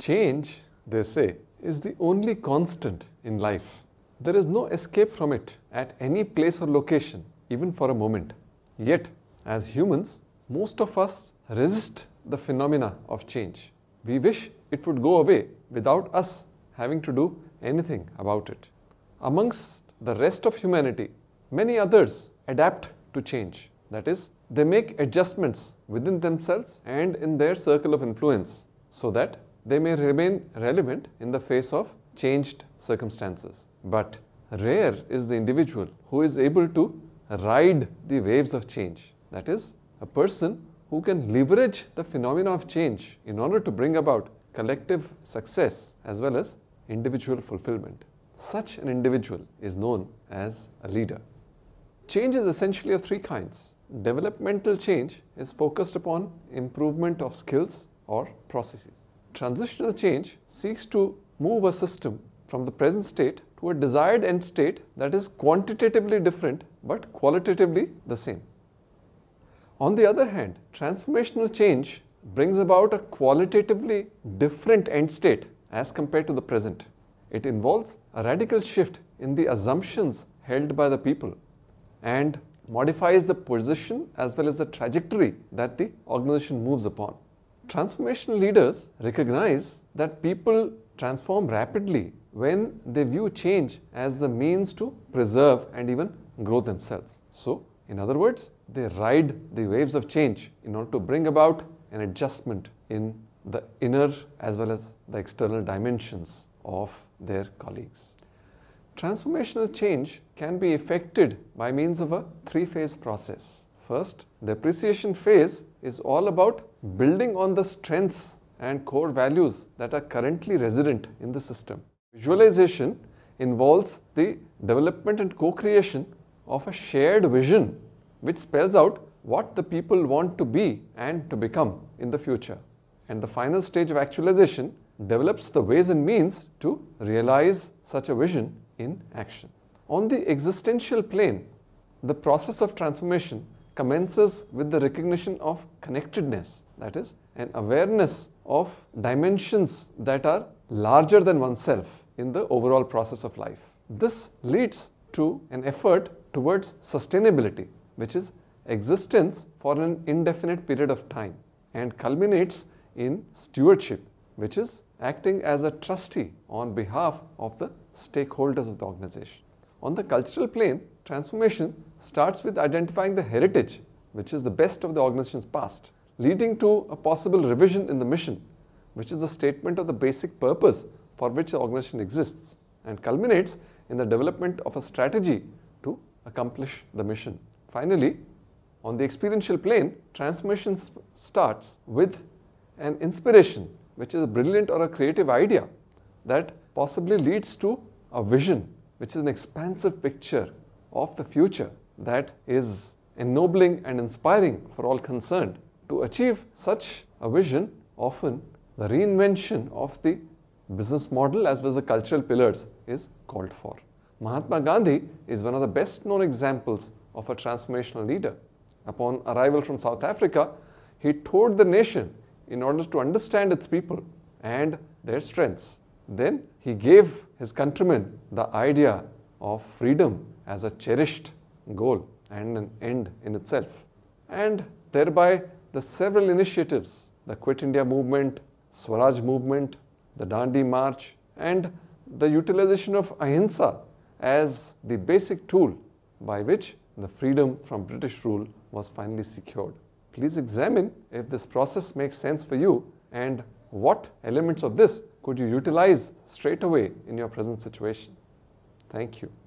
Change, they say, is the only constant in life. There is no escape from it at any place or location, even for a moment. Yet, as humans, most of us resist the phenomena of change. We wish it would go away without us having to do anything about it. Amongst the rest of humanity, many others adapt to change. That is, they make adjustments within themselves and in their circle of influence so that they may remain relevant in the face of changed circumstances. But rare is the individual who is able to ride the waves of change. That is, a person who can leverage the phenomena of change in order to bring about collective success as well as individual fulfillment. Such an individual is known as a leader. Change is essentially of three kinds. Developmental change is focused upon improvement of skills or processes. Transitional change seeks to move a system from the present state to a desired end state that is quantitatively different but qualitatively the same. On the other hand, transformational change brings about a qualitatively different end state as compared to the present. It involves a radical shift in the assumptions held by the people and modifies the position as well as the trajectory that the organization moves upon. Transformational leaders recognize that people transform rapidly when they view change as the means to preserve and even grow themselves. So, in other words, they ride the waves of change in order to bring about an adjustment in the inner as well as the external dimensions of their colleagues. Transformational change can be effected by means of a three-phase process. First, the appreciation phase is all about building on the strengths and core values that are currently resident in the system. Visualization involves the development and co-creation of a shared vision which spells out what the people want to be and to become in the future. And the final stage of actualization develops the ways and means to realize such a vision in action. On the existential plane, the process of transformation commences with the recognition of connectedness, that is, an awareness of dimensions that are larger than oneself in the overall process of life. This leads to an effort towards sustainability, which is existence for an indefinite period of time, and culminates in stewardship, which is acting as a trustee on behalf of the stakeholders of the organization. On the cultural plane, transformation starts with identifying the heritage, which is the best of the organization's past, leading to a possible revision in the mission, which is the statement of the basic purpose for which the organization exists, and culminates in the development of a strategy to accomplish the mission. Finally, on the experiential plane, transformation starts with an inspiration, which is a brilliant or a creative idea that possibly leads to a vision, which is an expansive picture of the future that is ennobling and inspiring for all concerned. To achieve such a vision, often the reinvention of the business model as well as the cultural pillars is called for. Mahatma Gandhi is one of the best known examples of a transformational leader. Upon arrival from South Africa, he toured the nation in order to understand its people and their strengths. Then he gave his countrymen the idea of freedom as a cherished goal and an end in itself. And thereby the several initiatives, the Quit India movement, Swaraj movement, the Dandi March, and the utilization of ahimsa as the basic tool by which the freedom from British rule was finally secured. Please examine if this process makes sense for you and what elements of this could you utilize straight away in your present situation. Thank you.